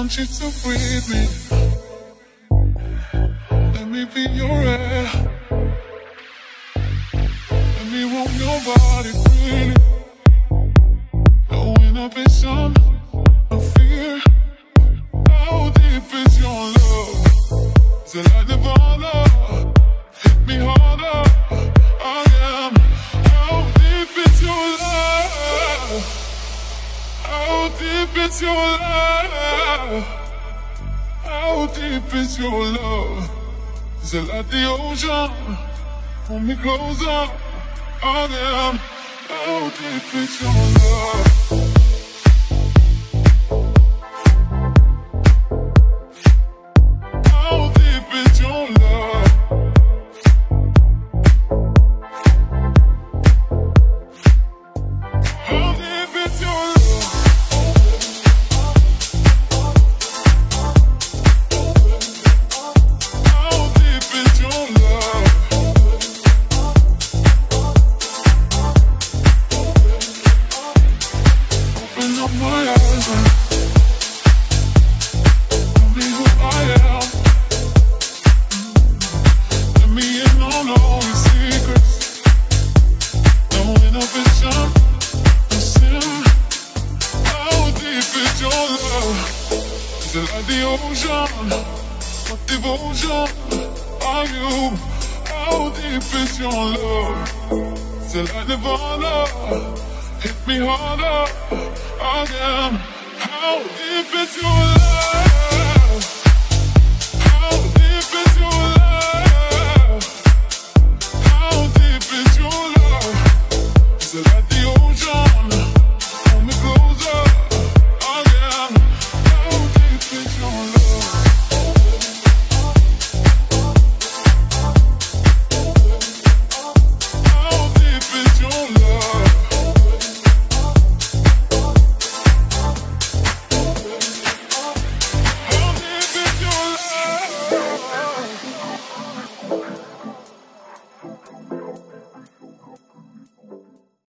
want you to breathe me. Let me be your air. Let me roam your body freely. No inhibition, no fear. How deep is your love? Is it like Nirvana? Hit me harder. I am. How deep is your love? How deep is your love? How deep is your love? Is it like the ocean? Pull me closer. I am. How deep is your love? How deep is your love? How deep is your love? How deep is your love? Open up my eyes and tell me who I am. Let me in on all your secrets. No inhibition, no sin. How deep is your love? Is it like the ocean? What devotion are you? How deep is your love? Is it like Nirvana? Hit me harder. I am. How deep is your love?